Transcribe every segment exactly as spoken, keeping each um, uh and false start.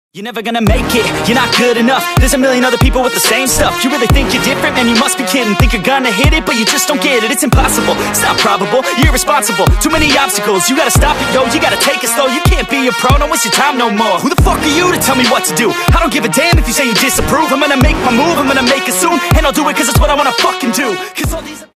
You're never gonna make it, you're not good enough. There's a million other people with the same stuff. You really think you're different? Man, you must be kidding. Think you're gonna hit it, but you just don't get it. It's impossible, it's not probable, you're irresponsible. Too many obstacles, you gotta stop it, yo. You gotta take it slow, you can't be a pro. Don't waste your time no more. Who the fuck are you to tell me what to do? I don't give a damn if you say you disapprove. I'm gonna make my move, I'm gonna make it soon. And I'll do it cause it's what I wanna fucking do. Cause all these...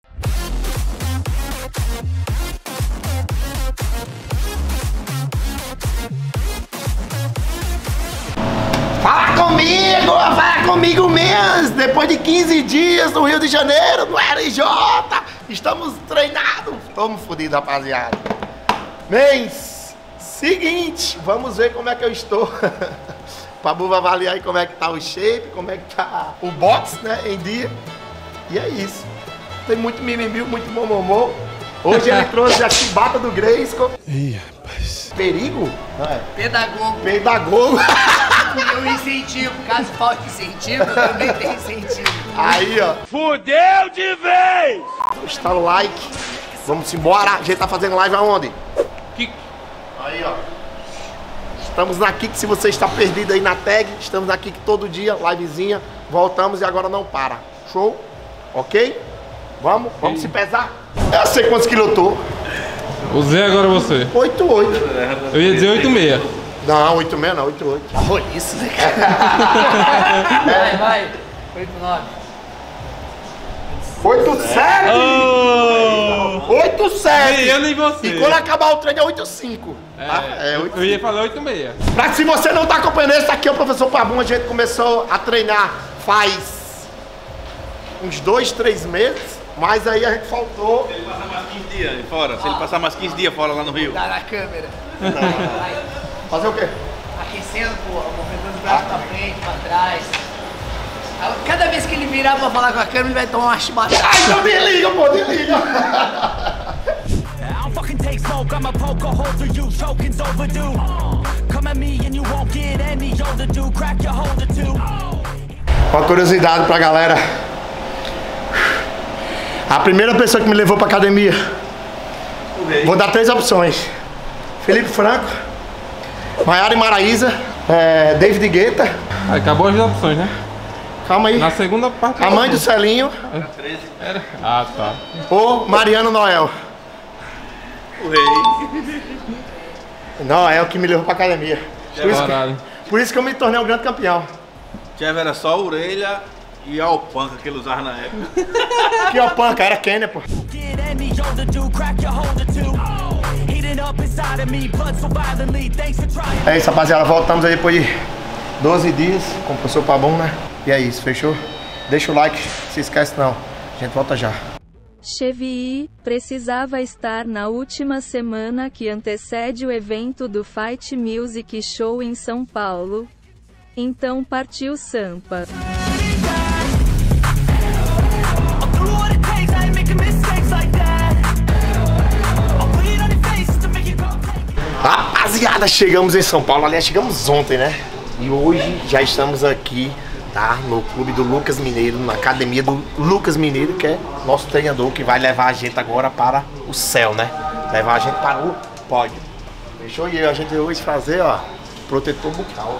Fala comigo, fala comigo mesmo. Depois de quinze dias no Rio de Janeiro, no R J, estamos treinados. Estamos fodidos, rapaziada. Mês seguinte, vamos ver como é que eu estou. Pra Buva avaliar aí como é que tá o shape, como é que tá o box, né, em dia. E é isso. Tem muito mimimi, muito momomô. Hoje ele trouxe a chibata do Grayskull. Ih, rapaz. Perigo? Não é? Pedagogo. Pedagogo. Eu incentivo, caso falte incentivo, eu também tenho incentivo. Aí, ó. Fudeu de vez! Está o like. Vamos embora. A gente tá fazendo live aonde? Kik. Aí, ó. Estamos na Kik. Se você está perdido aí na tag, estamos na Kik todo dia, livezinha. Voltamos e agora não para. Show? Ok? Vamos? Vamos se pesar? Eu sei quantos quilos eu tô. Usei agora você. oito oito. Eu ia dizer oito seis. Não, oito seis não, oito oito. Roliço, né, cara? Vai, vai. oito nove. oito sete! Oh! oito sete! Nem eu nem você. E quando acabar o treino é oito cinco. É, Tá? É oito eu ia falar oito seis. Pra que se você não tá acompanhando, esse aqui é o professor Pabum. A gente começou a treinar faz uns dois, três meses. Mas aí a gente faltou. Se ele passar mais quinze dias fora, se ele passar mais quinze dias fora lá no Rio. Dá na câmera. Vai. Fazer o quê? Aquecendo, pô, movendo os braços pra frente, pra trás. Cada vez que ele virar pra falar com a câmera, ele vai tomar uma chibatada. Ai, então desliga, pô, desliga. I'll fucking take smoke, I'm a poker hole through you, choking's overdue. Come at me and you won't get any older, dude. Crack your holder too. Uma curiosidade pra galera. A primeira pessoa que me levou pra academia. Vou dar três opções: Felipe Franco, Maiara e Maraísa, é, David Guetta. Aí, acabou as opções, né? Calma aí. Na segunda parte. A mãe do Celinho. Era. Ah, tá. Ou Mariano Noel. O rei. Noel que me levou pra academia. Por isso, Parado. que, por isso que eu me tornei um grande campeão. Jeff era só a orelha e a alpanca que ele usava na época. Que ó, panca, era Kenya, pô. Get any older, dude. Crack your holder too. Heating up inside of me, blood so violently. Thanks for trying. É isso, rapaziada. Voltamos aí depois de doze dias com o professor Pabum, né? E é isso, fechou? Deixa o like, se esquece não. A gente volta já. Chevy precisava estar na última semana que antecede o evento do Fight Music Show em São Paulo. Então partiu Sampa. Rapaziada, chegamos em São Paulo. Aliás, chegamos ontem, né? E hoje já estamos aqui, tá? No clube do Lucas Mineiro, na academia do Lucas Mineiro, que é nosso treinador que vai levar a gente agora para o céu, né? Levar a gente para o pódio. Fechou? E a gente hoje fazer, ó, protetor bucal.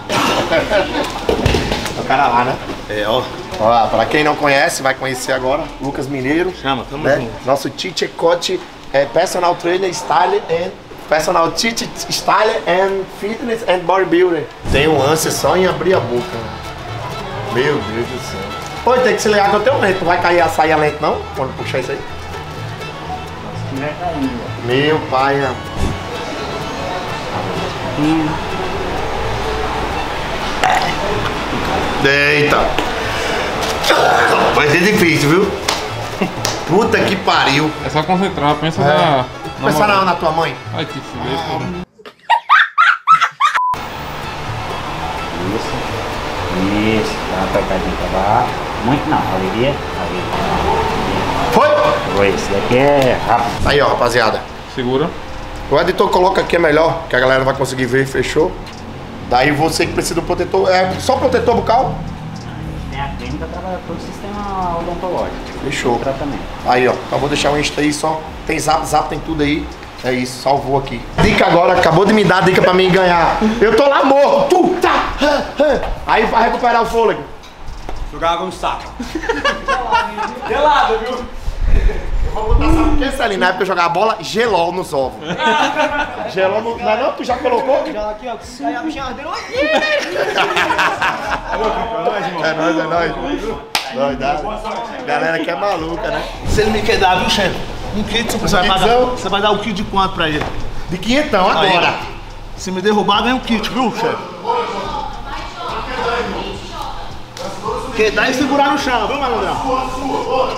O cara lá, né? É, ó. Ó, pra quem não conhece, vai conhecer agora, Lucas Mineiro. Chama, tamo né? junto. Nosso teacher, coach, é, personal trainer, style and... Personal teacher, style and fitness and bodybuilder. Tem um ânsia só em abrir a boca. Né? Meu Deus do céu. Pô, tem que se ligar que eu tenho lento. Não vai cair a saia lento não? Quando puxar isso aí? Meu pai, amor. Eita. Vai ser difícil, viu? Puta que pariu. É só concentrar, pensa É. na. Pensa na, na tua mãe. Ai, que filho. Isso, isso, dá uma apertadinha pra baixo. Muito não, alivia, alivia. Foi? Foi, esse daqui é rápido. Aí, ó, rapaziada. Segura. O editor coloca aqui é melhor, que a galera não vai conseguir ver, fechou? Daí você que precisa do protetor, é só protetor bucal? Tem a clínica, trabalha todo o sistema odontológico. Fechou. Tratamento. Aí, ó, eu vou deixar o Insta aí só. Tem zap, zap, tem tudo aí. É isso, salvou aqui. Dica agora, acabou de me dar a dica pra mim ganhar. Eu tô lá morto. Tu, tá. Aí vai recuperar o fôlego. Jogar água no saco. Gelado, viu? Eu vou botar, sabe o que, Celinho? Na época eu jogava bola, gelol nos ovos. Gelol no... Não é não? Tu já colocou? Já aqui, ó. Aí a bichinha ardeu. É nóis, é nóis. Nóis, dá. Galera que é maluca, né? Se ele me quer dar, viu, chefe? Um kit, você vai, pagar, Kitzão? você vai dar o kit de quanto pra ele? De quinhentão, agora. Aí, se me derrubar, ganha um kit, viu, chefe? Que dá e segurar no chão, viu, malandrão?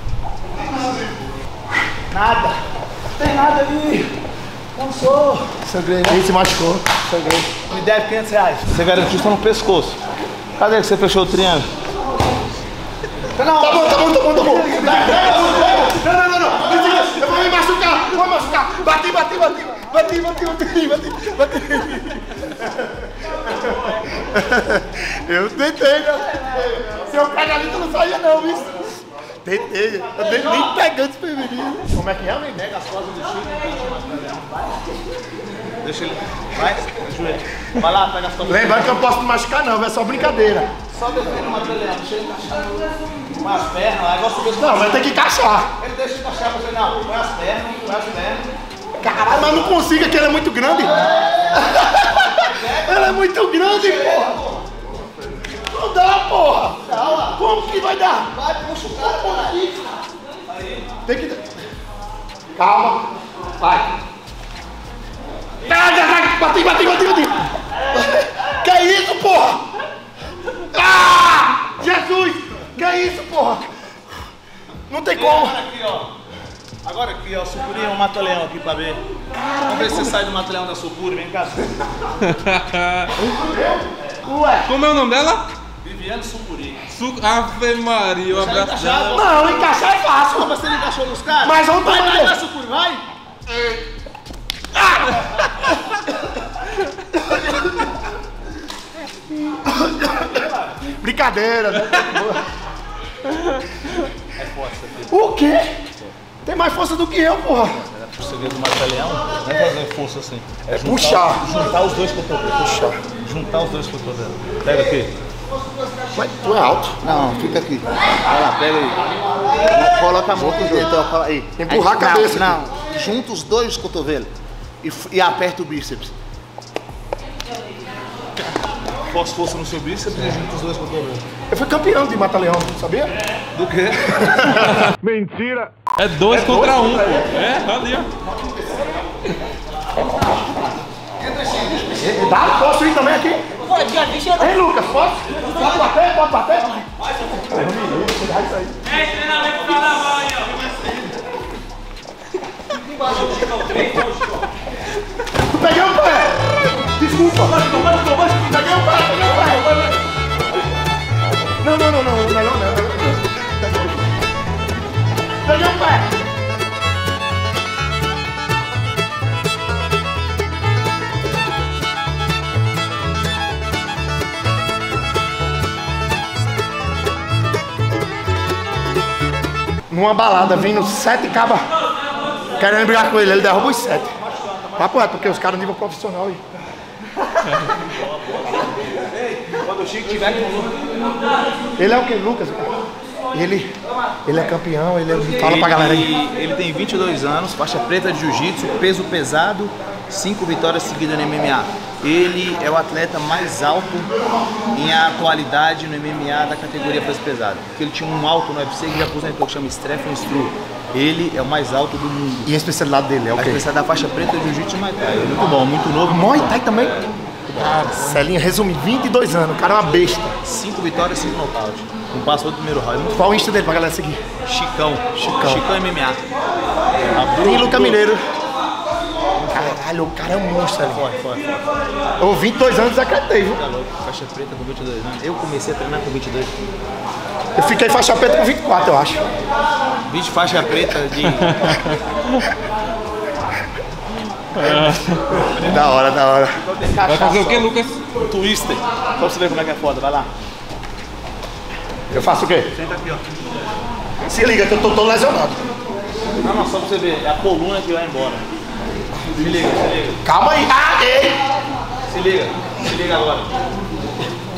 Nada. Não tem nada ali. Não sou. Sangrei, né? Quem se machucou? Sangrei. Me deve quinhentos reais. Você garantiu só no pescoço. Cadê que você fechou o triângulo? Não, tá bom, tá bom, tá bom, tá bom. Não, não, não, não. Eu vou me machucar, eu vou me machucar. Bati, bati, bati. Bati, bati, bati, bati, bati. Eu tentei, né? Se eu pegar ali, tu não saía não, viu? Tentei. Eu nem, nem pegando esse feminino. Como é que é, amigo? Pega as costas do Chico. Deixa ele. Vai, joelho. Vai lá, pega as costas. Lembrando que eu não posso me machucar não, é só brincadeira. Só defende uma peleira, deixa ele encaixar com as pernas, lá, igual você Não, mas tem que encaixar. Ele deixa encaixar você, não. Põe as pernas, põe as pernas. Caralho, mas não consigo, que ele é muito grande. Ele é muito grande, porra. Não dá, porra. Como que vai dar? Vai, puxa o cara, porra. Tem que... Calma. Vai. Pega, vai. Bati, bati, bati, bati. Que é isso, porra? Ah! Jesus! Que é isso, porra? Não tem como. Agora aqui, ó. Agora aqui, ó. Sucuri é um mata-leão aqui pra ver. Vamos ver se você sai do mata-leão da Sucuri. Vem cá. Ué. Como é o nome dela? Viviane Sucuri. Su... Ave Maria, o abraço dela. Não, encaixar é fácil. Mas você não encaixou nos caras? Mas vamos vai, tomar vai, dele. vai, Sucuri, vai. Brincadeira, né? É força. O quê? Tem mais força do que eu, porra. O segredo do mata-leão não é fazer força assim. É juntar, Puxar. Juntar os dois cotovelos. Puxar. Juntar os dois cotovelos. Pega aqui. Mas tu é alto. Não, fica aqui. Vai lá, pega aí. Coloca a mão aqui dentro, ó, aí. Empurrar aí, a cabeça Não, aqui. não. Junta os dois cotovelos e, f- e aperta o bíceps. Força força no seu bíceps e junta os dois cotovelos. Eu fui campeão de mata-leão, sabia? Do quê? Mentira. É dois É contra dois um. contra É, ali, ó. Dá? Posso ir também aqui? Pode, já deixa eu... Hein, Lucas? Posso? Pode bater? Pode bater? Vai isso aí. É treinamento pra carnaval aí, ó. Tu peguei o pé! Desculpa! Peguei o pé, peguei o pé! Não, não, não, não, melhor não. Peguei o pé! Numa balada, vindo sete cabas querendo brigar com ele, ele derruba os sete. Papo é, porque os caras nível profissional aí. Quando o Chico tiver com Ele é o que, Lucas? Ele, ele é campeão, ele é... Fala pra galera aí. Ele tem vinte e dois anos, faixa preta de jiu-jitsu, peso pesado, cinco vitórias seguidas no M M A. Ele é o atleta mais alto em atualidade no M M A da categoria peso pesado. Porque ele tinha um alto no U F C que já aposentou, que chama Stephen Struve. Ele é o mais alto do mundo. E a especialidade dele é o A quê? especialidade da faixa preta de jiu-jitsu e Muay Thai. Ele é muito bom, muito novo. Muay Thai também? Ah, Celinho, resume, vinte e dois anos, o cara é uma besta. Cinco vitórias, cinco nocaute. Não passou do primeiro round. Qual o Insta dele pra galera seguir? Chicão. Chicão. Chicão M M A. E Luca Mineiro. Caralho, o cara é um monstro ali. Forte, forte, forte. Eu, vinte e dois anos, desacreditei, viu? Tá louco, faixa preta com vinte e dois anos. Eu comecei a treinar com vinte e dois. Eu fiquei faixa preta com vinte e quatro, eu acho. vinte faixa preta de... Da hora, da hora. Vai fazer o que, Lucas? Um twister. Só pra você ver como é que é foda, vai lá. Eu faço o quê? Senta aqui, ó. Se liga que eu tô todo lesionado. Não, não, só pra você ver. É a coluna que vai embora. Se liga, se liga. Calma aí. Ah, ei. Se liga. Se liga agora.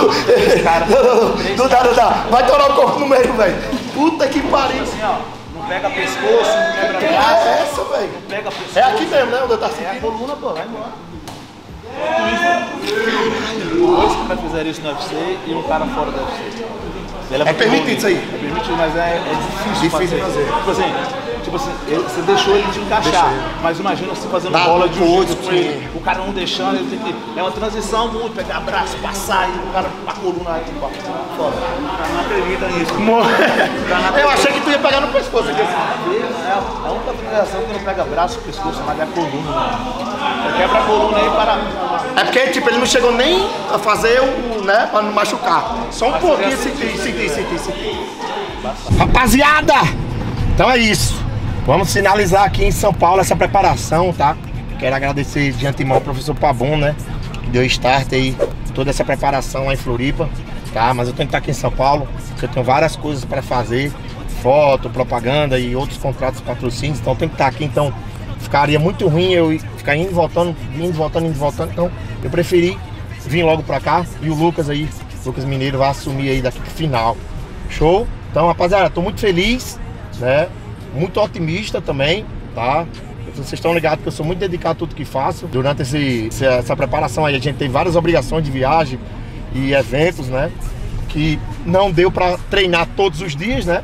Cara, não, não, não, não dá, não dá. Vai torar o corpo no meio, velho. Puta que pariu. assim, ó, não pega pescoço, não quebra Que braço. é essa, velho? Não pega pescoço. É aqui mesmo, né? Onde eu tava É a sentindo. coluna, pô, vai embora. Dois caras fizeram isso no U F C e um cara fora do U F C. Ele É permitido isso aí? É permitido, mas é, é difícil, Difícil fazer. fazer. Tipo assim, tipo assim, ele- você deixou ele de encaixar, mas imagina você fazendo Dá bola de um jiu-jitsu outro, com ele, o cara não deixando, ele tem que. É uma transição muito, pegar braço, passar e o cara, a coluna aí, tipo, fora. O cara não acredita nisso. Eu achei que tu ia pegar no pescoço aqui. É a única finalização que não pega braço, pescoço, mas é a coluna. Né? Você quebra a coluna aí para. É porque, tipo, ele não chegou nem a fazer o, né, pra não machucar. Só um pouquinho, senti, senti, senti, senti. Rapaziada, então é isso. Vamos finalizar aqui em São Paulo essa preparação, tá? Quero agradecer de antemão ao professor Pabon, né? Que deu start aí, toda essa preparação lá em Floripa, tá? Mas eu tenho que estar aqui em São Paulo, porque eu tenho várias coisas para fazer. Foto, propaganda e outros contratos, patrocínios, então eu tenho que estar aqui, então ficaria muito ruim eu ficar indo e voltando, indo, voltando, indo e voltando, então eu preferi vir logo pra cá e o Lucas aí, Lucas Mineiro vai assumir aí daqui pro final. Show? Então, rapaziada, tô muito feliz, né? Muito otimista também, tá? Vocês estão ligados que eu sou muito dedicado a tudo que faço. Durante esse, essa, essa preparação aí, a gente tem várias obrigações de viagem e eventos, né? Que não deu pra treinar todos os dias, né?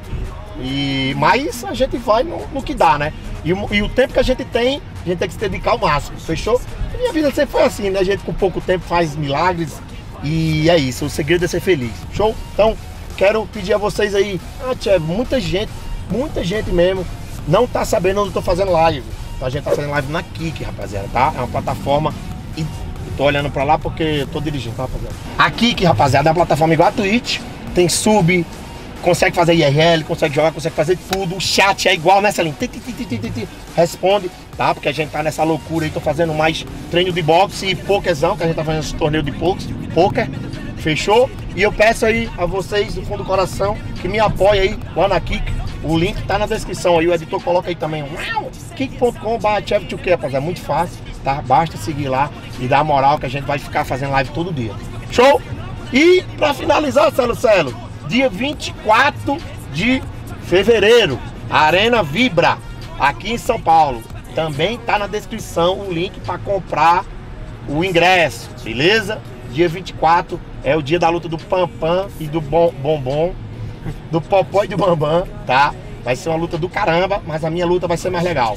E, mas a gente vai no, no que dá, né? E o, e o tempo que a gente tem, a gente tem que se dedicar ao máximo, fechou? A minha vida sempre foi assim, né? A gente com pouco tempo faz milagres e é isso, o segredo é ser feliz, show? Então, quero pedir a vocês aí, ah, tia, muita gente, muita gente mesmo não tá sabendo onde eu tô fazendo live. Então a gente tá fazendo live na Kik, rapaziada, tá? É uma plataforma e eu tô olhando pra lá porque eu tô dirigindo, tá, rapaziada? A Kik, rapaziada, é uma plataforma igual a Twitch, tem sub, consegue fazer I R L, consegue jogar, consegue fazer tudo. O chat é igual nessa linha. Responde, tá? Porque a gente tá nessa loucura aí. Tô fazendo mais treino de boxe e pokerzão, que a gente tá fazendo esse torneio de poker. Fechou? E eu peço aí a vocês do fundo do coração que me apoiem aí lá na Kik. O link tá na descrição aí. O editor coloca aí também. kik ponto com barra chef two k, rapaziada. É muito fácil, tá? Basta seguir lá e dar moral que a gente vai ficar fazendo live todo dia. Show? E pra finalizar, Celo Celo, dia vinte e quatro de fevereiro, Arena Vibra, aqui em São Paulo. Também tá na descrição o link para comprar o ingresso, beleza? Dia vinte e quatro é o dia da luta do Pampam e do bom, Bombom, do Popó e do Bambam, tá? Vai ser uma luta do caramba, mas a minha luta vai ser mais legal.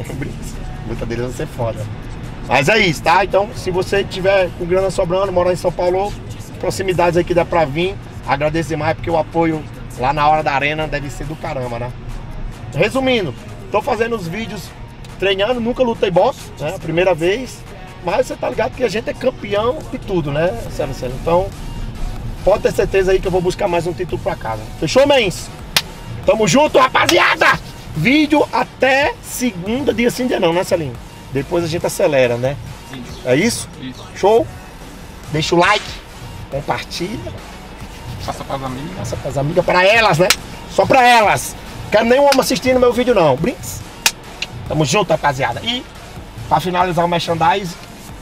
A luta deles vai ser foda. Mas é isso, tá? Então, se você tiver com grana sobrando, morar em São Paulo, proximidades aí que dá pra vir, agradeço demais porque o apoio lá na hora da arena deve ser do caramba, né? Resumindo, tô fazendo os vídeos treinando, nunca lutei boxe, né? Primeira vez, mas você tá ligado que a gente é campeão de tudo, né? Sério, sério. Então, pode ter certeza aí que eu vou buscar mais um título pra casa. Fechou, mens? Tamo junto, rapaziada! Vídeo até segunda, dia sim, dia não, né, Celinho? Depois a gente acelera, né? Isso. É isso? Isso. Show? Deixa o like, compartilha. Passa pras amigas. Passa pras amigas, para elas, né? Só pra elas. Quero nenhum homem assistindo meu vídeo, não. Brinks. Tamo junto, rapaziada. E, pra finalizar o merchandise,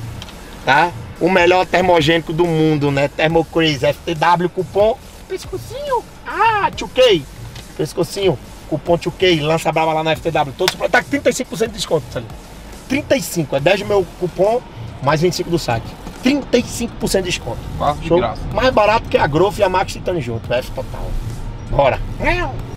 tá? O melhor termogênico do mundo, né? Thermocrazy, F T W, cupom Pescocinho. Ah, two K. Pescocinho, cupom two K. Lança brava lá na F T W. Todos, tá com trinta e cinco por cento de desconto, sabe? trinta e cinco. É dez do meu cupom, mais vinte e cinco do site. trinta e cinco por cento de desconto. Quase de Show? graça. Mais barato que a Growth e a Max Titani junto. F total. Bora.